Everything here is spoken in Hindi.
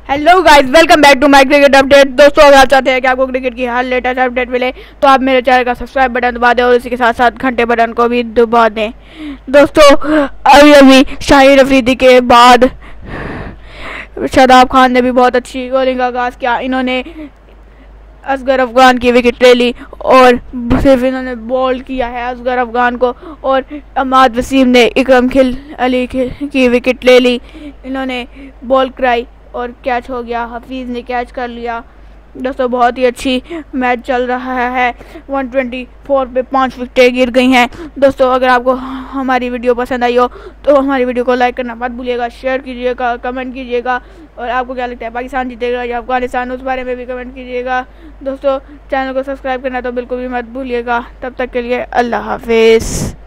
Hello guys, welcome back to my cricket update. दोस्तों, अगर आप चाहते हैं कि आपको क्रिकेट की हर लेटेस्ट अपडेट मिले तो आप मेरे चैनल का सब्सक्राइब बटन दबा दें और इसी के साथ साथ घंटे बटन को भी दबा दें। दोस्तों, अभी शाहिद अफरीदी के बाद शादाब खान ने भी बहुत अच्छी बॉलिंग का आगाज़ किया। इन्होंने असगर अफगान की विकेट ले ली और सिर्फ इन्होंने बॉल किया है असगर अफगान को, और अहमद वसीम ने इकरम अली की विकेट ले ली। इन्होंने बॉल कराई और कैच हो गया, हफीज़ ने कैच कर लिया। दोस्तों, बहुत ही अच्छी मैच चल रहा है। 124 पे 5 विकेटें गिर गई हैं। दोस्तों, अगर आपको हमारी वीडियो पसंद आई हो तो हमारी वीडियो को लाइक करना मत भूलिएगा, शेयर कीजिएगा, कमेंट कीजिएगा, और आपको क्या लगता है पाकिस्तान जीतेगा या अफगानिस्तान, उस बारे में भी कमेंट कीजिएगा। दोस्तों, चैनल को सब्सक्राइब करना तो बिल्कुल भी मत भूलिएगा। तब तक के लिए अल्लाह हाफिज़।